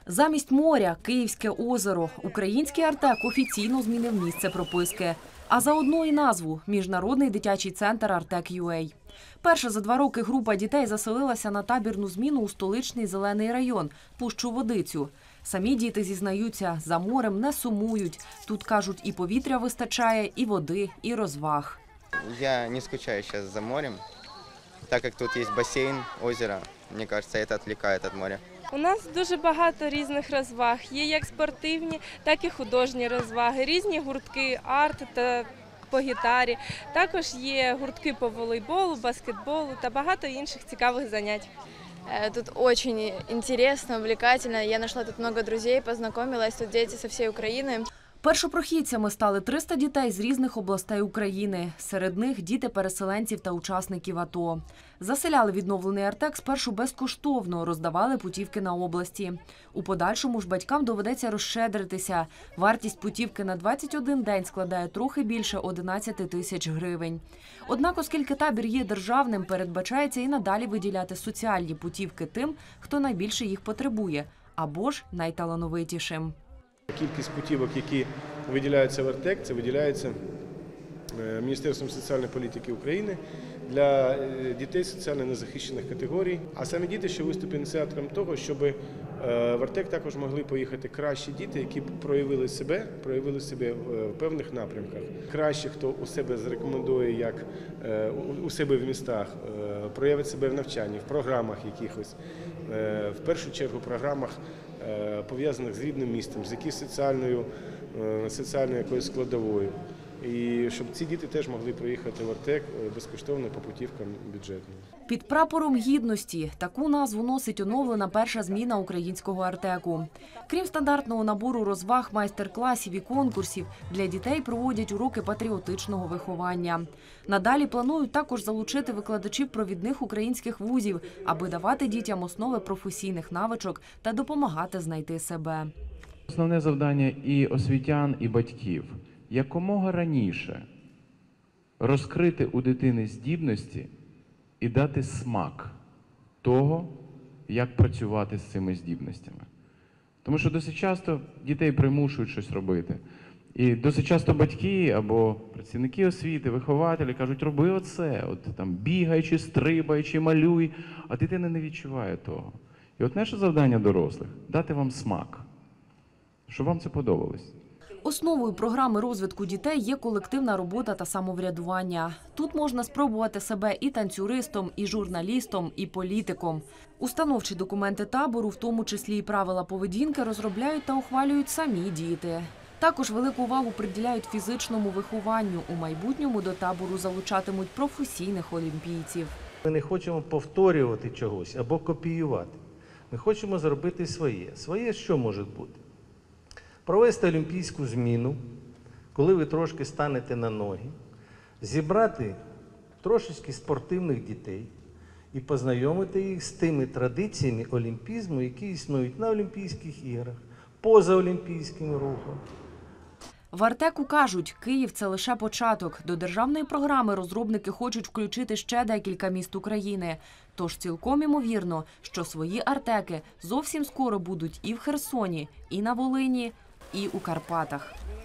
Замість моря – Київське озеро. Український Артек офіційно змінив місце прописки. А заодно і назву – Міжнародний дитячий центр «Артек.ЮА». Перша за 2 роки група дітей заселилася на табірну зміну у столичний Зелений район – Пущу Водицю. Самі діти зізнаються, за морем не сумують. Тут, кажуть, і повітря вистачає, і води, і розваг. Я не скучаю зараз за морем, так як тут є басейн, озеро. Мені кажется, це відволікає від моря. У нас дуже багато різних розваг. Є як спортивні, так і художні розваги. Різні гуртки, арт та по гітарі. Також є гуртки по волейболу, баскетболу та багато інших цікавих занять. Тут очень интересно, увлекательно. Я нашла тут много друзей, познакомилась. Тут дети со всей Украины. Першопрохідцями стали 300 дітей з різних областей України. Серед них діти переселенців та учасників АТО. Заселяли відновлений Артек спершу безкоштовно, роздавали путівки на області. У подальшому ж батькам доведеться розщедритися. Вартість путівки на 21 день складає трохи більше 11 тисяч гривень. Однак, оскільки табір є державним, передбачається і надалі виділяти соціальні путівки тим, хто найбільше їх потребує, або ж найталановитішим. Кількість путівок, які виділяються в Артек, це виділяється Міністерством соціальної політики України для дітей соціально незахищених категорій. А самі діти ще виступлять ініціатором того, щоб в Артек також могли поїхати кращі діти, які проявили себе в певних напрямках. Краще, хто у себе зарекомендує, як у себе в містах, проявить себе в навчанні, в програмах якихось, в першу чергу програмах, пов'язаних з рідним містом, з якоюсь соціальною якоюсь складовою. І щоб ці діти теж могли приїхати в Артек безкоштовно по путівкам бюджетним. Під прапором гідності таку назву носить оновлена перша зміна українського Артеку. Крім стандартного набору розваг, майстер-класів і конкурсів, для дітей проводять уроки патріотичного виховання. Надалі планують також залучити викладачів провідних українських вузів, аби давати дітям основи професійних навичок та допомагати знайти себе. Основне завдання і освітян, і батьків – якомога раніше розкрити у дитини здібності і дати смак того, як працювати з цими здібностями. Тому що досить часто дітей примушують щось робити. І досить часто батьки або працівники освіти, вихователі кажуть, роби оце, там бігай, чи стрибай, чи малюй, а дитина не відчуває того. І от наше завдання дорослих – дати вам смак, щоб вам це подобалось. Основою програми розвитку дітей є колективна робота та самоврядування. Тут можна спробувати себе і танцюристом, і журналістом, і політиком. Установчі документи табору, в тому числі і правила поведінки, розробляють та ухвалюють самі діти. Також велику увагу приділяють фізичному вихованню. У майбутньому до табору залучатимуть професійних олімпійців. Ми не хочемо повторювати чогось або копіювати. Ми хочемо зробити своє. Своє що може бути? Провести олімпійську зміну, коли ви трошки станете на ноги, зібрати трошечки спортивних дітей і познайомити їх з тими традиціями олімпізму, які існують на Олімпійських іграх, поза олімпійським рухом. В Артеку кажуть, Київ – це лише початок. До державної програми розробники хочуть включити ще декілька міст України. Тож цілком імовірно, що свої Артеки зовсім скоро будуть і в Херсоні, і на Волині, і у Карпатах.